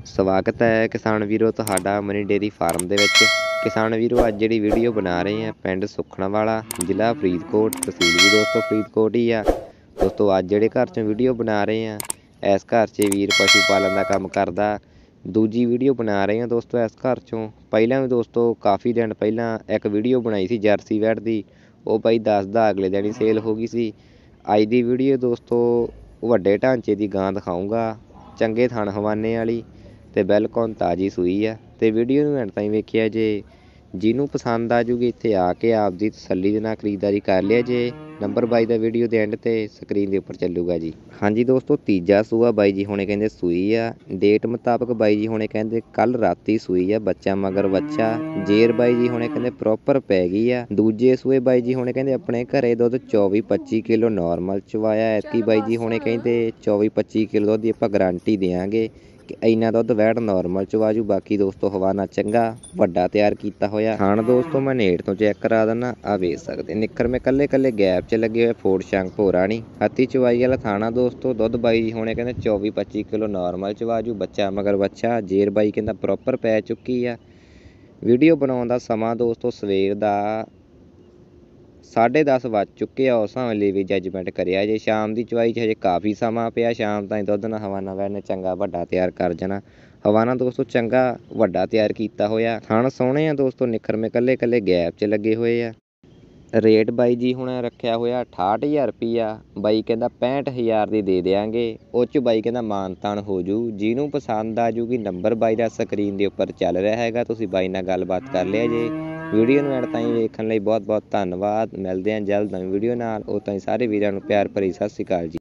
ਸਵਾਗਤ ਹੈ ਕਿਸਾਨ ਵੀਰੋ ਤੁਹਾਡਾ ਮਨੀ ਡੇਅਰੀ ਫਾਰਮ ਦੇ ਵਿੱਚ। ਕਿਸਾਨ ਵੀਰੋ ਅੱਜ ਜਿਹੜੀ ਵੀਡੀਓ ਬਣਾ ਰਹੇ ਆ ਪਿੰਡ ਸੁਖਣਾ ਵਾਲਾ ਜ਼ਿਲ੍ਹਾ ਫਰੀਦਕੋਟ, ਤਹਿਸੀਲ ਵੀ ਦੋਸਤੋ ਫਰੀਦਕੋਟ ਹੀ ਆ। ਦੋਸਤੋ ਅੱਜ ਜਿਹੜੇ ਘਰ 'ਚੋਂ ਵੀਡੀਓ ਬਣਾ ਰਹੇ ਆ ਇਸ ਘਰ 'ਚ ਵੀਰ ਪਸ਼ੂ ਪਾਲਣ ਦਾ ਕੰਮ ਕਰਦਾ। ਦੂਜੀ ਵੀਡੀਓ ਬਣਾ ਰਹੇ ਆ ਦੋਸਤੋ ਇਸ ਘਰ 'ਚੋਂ। ਪਹਿਲਾਂ ਵੀ ਦੋਸਤੋ ਕਾਫੀ ਦਿਨ ਪਹਿਲਾਂ ਇੱਕ ਵੀਡੀਓ ਬਣਾਈ ਸੀ ਜਰਸੀ ਵੈੜ ਦੀ, ਉਹ ਬਾਈ ਦੱਸਦਾ ਅਗਲੇ ਦਿਨ ਹੀ ਸੇਲ ਹੋ ਗਈ ਸੀ। ਅੱਜ ਦੀ ਵੀਡੀਓ ਦੋਸਤੋ ਵੱਡੇ ਢਾਂਚੇ ਦੀ ਗਾਂ ਦਿਖਾਊਂਗਾ, ਚੰਗੇ ਥਣ ਹਵਾਨੇ ਵਾਲੀ ਤੇ ਬਿਲਕੁਲ ਤਾਜ਼ੀ ਸੂਈ ਆ। ਤੇ ਵੀਡੀਓ ਨੂੰ ਐਂਡ ਤਾਈਂ ਵੇਖਿਆ ਜੇ, ਜਿਹਨੂੰ ਪਸੰਦ ਆ ਜੂਗੀ ਇੱਥੇ ਆ ਕੇ ਆਪਦੀ ਤਸੱਲੀ ਦੇ ਨਾਲ ਖਰੀਦਦਾਰੀ ਕਰ ਲਿਆ ਜੇ। ਨੰਬਰ ਬਾਈ ਦਾ ਵੀਡੀਓ ਦੇ ਐਂਡ ਤੇ ਸਕਰੀਨ ਦੇ ਉੱਪਰ ਚੱਲੂਗਾ ਜੀ। ਹਾਂਜੀ ਦੋਸਤੋ ਤੀਜਾ ਸੂਆ ਬਾਈ ਜੀ ਹੁਣੇ ਕਹਿੰਦੇ ਸੂਈ ਆ। ਡੇਟ ਮੁਤਾਬਕ ਬਾਈ ਜੀ ਹੁਣੇ ਕਹਿੰਦੇ ਕੱਲ ਰਾਤੀ ਸੂਈ ਆ, ਬੱਚਾ ਮਗਰ ਬੱਚਾ। ਜੇਰ ਬਾਈ ਜੀ ਹੁਣੇ ਕਹਿੰਦੇ ਪ੍ਰੋਪਰ ਪੈ ਗਈ ਆ। ਦੂਜੇ ਸੂਏ ਬਾਈ ਜੀ ਹੁਣੇ ਕਹਿੰਦੇ ਆਪਣੇ ਘਰੇ ਦੁੱਧ 24-25 ਕਿਲੋ ਨੋਰਮਲ ਚਵਾਇਆ। ਐਤਕੀ ਬਾਈ ਜੀ ਹੁਣੇ ਕਹਿੰਦੇ 24-25 ਕਿਲੋ ਦੁੱਧ ਦੀ ਆਪਾਂ ਗਾਰੰਟੀ ਦਿਆਂਗੇ ਕਿ ਇੰਨਾ ਦੁੱਧ ਵੈੜ ਨੋਰਮਲ ਚਵਾਜੂ। ਬਾਕੀ ਦੋਸਤੋ ਹਵਾਨਾ ਚੰਗਾ ਵੱਡਾ ਤਿਆਰ ਕੀਤਾ ਹੋਇਆ। ਖਾਣ ਦੋਸਤੋ ਮੈਂ ਨੇੜ ਤੋਂ ਚੈੱਕ ਕਰਾ ਦਿੰਦਾ, ਆ ਵੇਖ ਸਕਦੇ ਨਿੱਕਰ ਮੇ ਕੱਲੇ ਗੈਪ 'ਚ ਲੱਗੇ ਹੋਏ, ਫੋੜ ਸ਼ੰਗ ਭੋਰਾ ਨਹੀਂ। ਹੱਥੀ ਚਵਾਈ ਵਾਲਾ ਥਾਣਾ ਦੋਸਤੋ। ਦੁੱਧ ਬਾਈ ਜੀ ਹੁਣੇ ਕਹਿੰਦੇ 24-25 ਕਿਲੋ ਨੋਰਮਲ ਚਵਾਜੂ, ਬੱਚਾ ਮਗਰ ਬੱਚਾ। ਜੇਰ ਬਾਈ ਕਹਿੰਦਾ ਪ੍ਰੋਪਰ ਪੈ ਚੁੱਕੀ ਆ। ਵੀਡੀਓ ਬਣਾਉਣ ਦਾ ਸਮਾਂ ਦੋਸਤੋ ਸਵੇਰ ਦਾ 10:30 ਵੱਜ ਚੁੱਕੇ ਆ। ਉਸ ਵੇਲੇ ਵੀ ਜੱਜਮੈਂਟ ਕਰਿਆ ਜੇ। ਸ਼ਾਮ ਦੀ ਚਵਾਈ 'ਚ ਹਜੇ ਕਾਫੀ ਸਮਾਂ ਪਿਆ, ਸ਼ਾਮ ਤਾਈਂ ਦੁੱਧ ਨਾਲ ਹਵਾਨਾ ਵੈੜ ਨੇ ਚੰਗਾ ਵੱਡਾ ਤਿਆਰ ਕਰ ਜਾਣਾ। ਹਵਾਨਾ ਦੋਸਤੋ ਚੰਗਾ ਵੱਡਾ ਤਿਆਰ ਕੀਤਾ ਹੋਇਆ। ਥਣ ਸੋਹਣੇ ਆ ਦੋਸਤੋ, ਨਿੱਖਰ ਮੇ ਕੱਲੇ ਗੈਪ 'ਚ ਲੱਗੇ ਹੋਏ ਆ। ਰੇਟ ਬਾਈ ਜੀ ਹੁਣ ਰੱਖਿਆ ਹੋਇਆ 68,000 ਰੁਪਈਆ। ਬਾਈ ਕਹਿੰਦਾ 65,000 ਦੀ ਦੇ ਦਿਆਂਗੇ। ਉਹ 'ਚ ਬਾਈ ਕਹਿੰਦਾ ਮਾਨ ਤਾਨ ਹੋ ਜੂ। ਜਿਹਨੂੰ ਪਸੰਦ ਆ ਜੂਗੀ ਨੰਬਰ ਬਾਈ ਦਾ ਸਕਰੀਨ ਦੇ ਉੱਪਰ ਚੱਲ ਰਿਹਾ ਹੈਗਾ, ਤੁਸੀਂ ਬਾਈ ਨਾਲ ਗੱਲਬਾਤ ਕਰ ਲਿਆ ਜੇ। ਵੀਡੀਓ ਨੂੰ ਐਂਡ ਤਾਈਂ ਵੇਖਣ ਲਈ ਬਹੁਤ ਬਹੁਤ ਧੰਨਵਾਦ। ਮਿਲਦੇ ਹਾਂ ਜਲਦ ਨਵੀਂ ਵੀਡੀਓ ਨਾਲ। ਉਹ ਤਾਈਂ ਸਾਰੇ ਵੀਰਾਂ ਨੂੰ ਪਿਆਰ ਭਰੀ ਸਤਿ ਸ਼੍ਰੀ ਅਕਾਲ ਜੀ।